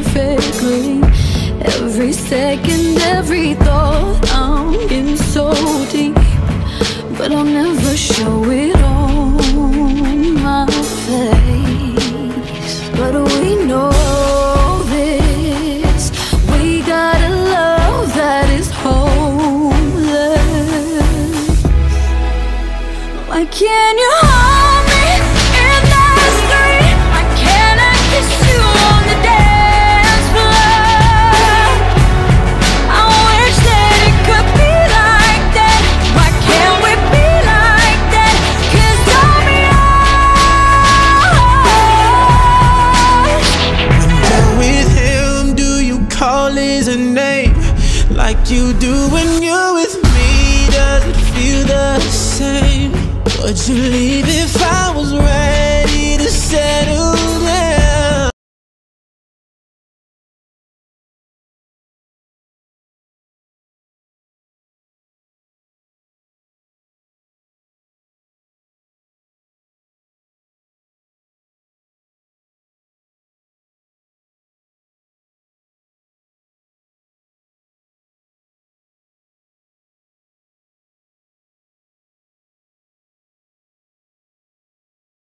perfectly. Every second, every thought, I'm in so deep, but I'll never show it on my face. But we know this, we got a love that is homeless. Why can't you hold me in the street? Why can't I kiss you on the dance floor? I wish that it could be like that. Why can't we be like that? 'Cause I'm yours. When you're with him, do you call his name like you do when you're with me? Does it feel the same? Would you leave if I